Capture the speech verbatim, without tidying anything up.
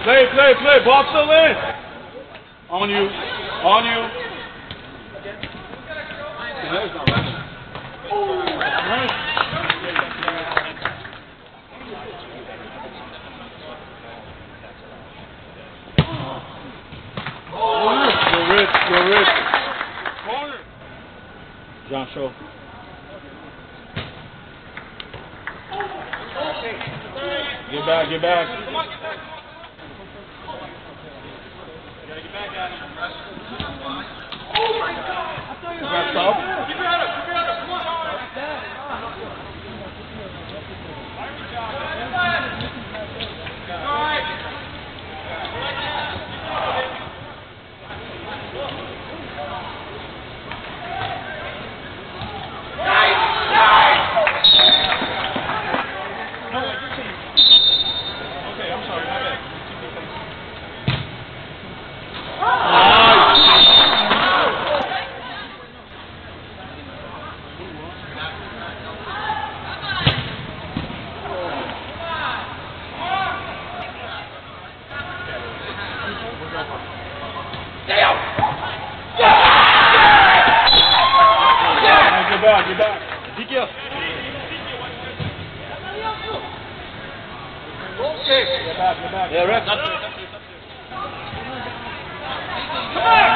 Play, play, play. Ball still in. On you. On you. That's not right. Go Rich, go Rich. Corner. John Show. Get back, get back. Come on, get back. You gotta get back at him. Oh my God! I thought you were going to stop. Keep your head up, keep your head up. Come on. All right. Get back, get back. Ezekiel. Okay. Get back, get back. Yeah, ref. Come on.